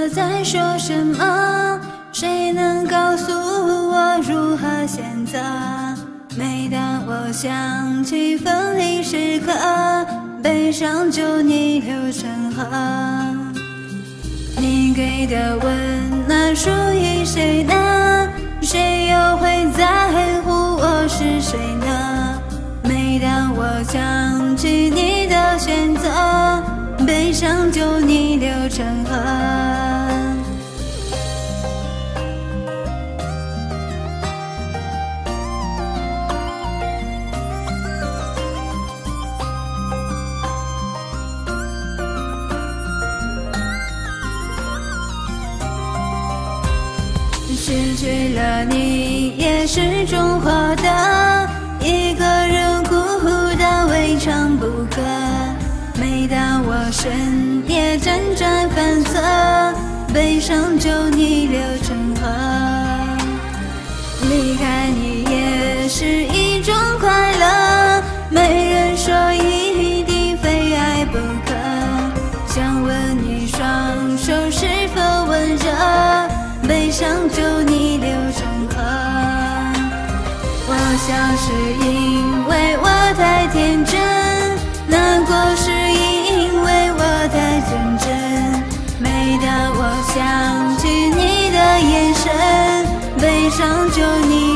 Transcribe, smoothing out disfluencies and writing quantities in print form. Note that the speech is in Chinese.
我在说什么？谁能告诉我如何选择？每当我想起分离时刻，悲伤就逆流成河。你给的温暖属于谁呢？谁又会在乎我是谁呢？每当我想起你的选择，悲伤就逆流成河。失去了你也始终获得，一个人孤单未尝不可。每当我深夜辗转反侧，悲伤就逆流成河。离开你也是一种快乐，没人说一定非爱不可。想吻你双手是否温热，悲伤就逆流成河。我笑是因为我太天真，难过是因为我太认真。每当我想起你的眼神，悲伤就逆